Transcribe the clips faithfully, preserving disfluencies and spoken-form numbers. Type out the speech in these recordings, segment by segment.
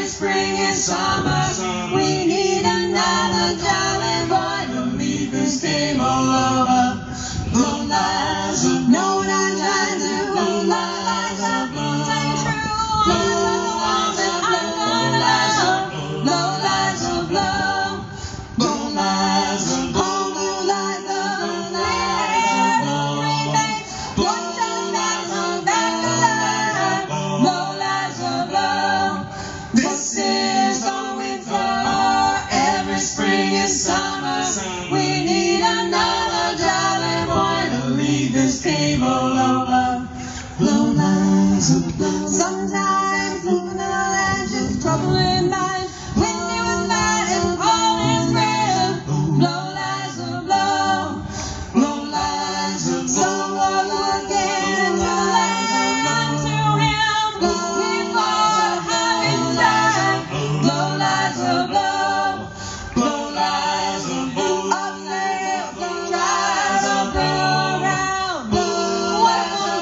spring and summer. We need another jolly boy to leave this game all over. Low lies of no one I tried to, low lies of blue, low lies of blue, low lies of blue, low lies of blue. Sometimes moving around just trouble in mind. When he was mad and all his friends. Blow lies of blow, blow lies of blow. Someone again to land to him before having died. Blow lies of blow, blow lies of blow. Up there, the tries of blow around. Blow lies of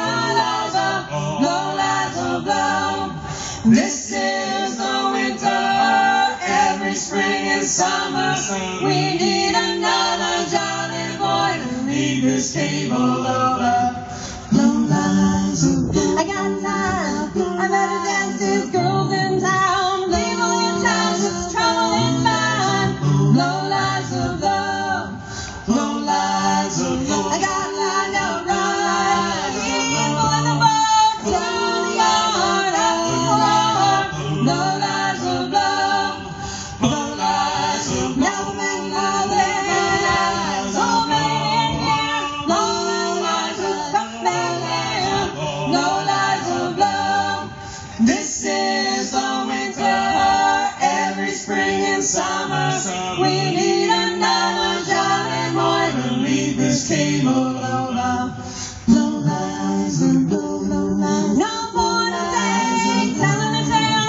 blow. This is the winter, every spring and summer. We need another jolly boy to lead this game all over. Low lies of blue. I got time, I better dance these girls in town. Leave all your time, just trouble in mind. Low lies of blue, low lies of blue. I got lined up right, people in the boat, down the yard. No lies of love, no lies of love. Never been loving, so many in here. No lies of come back here. No lies of love. This is the winter, every spring and summer. We need another jolly boy to lead this game all over. No lies of love, no lies. No more to take, telling a tale.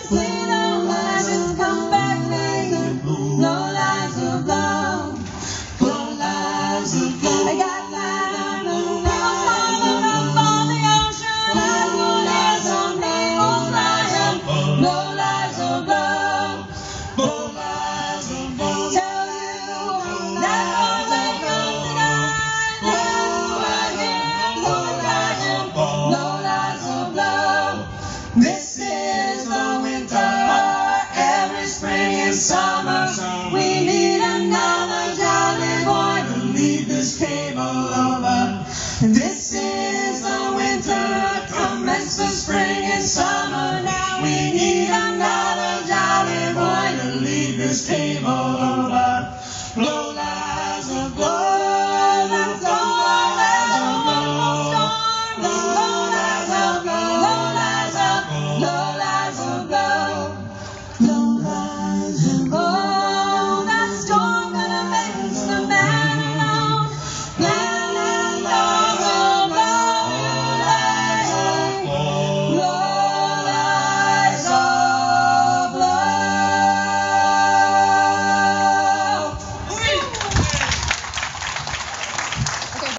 I got land and people smiling up on the ocean. I would have some people flying. No lies of love, no lies of love. Tell you that boys ain't come tonight. No again, no lying, no lies of love. This is the winter, every spring and summer.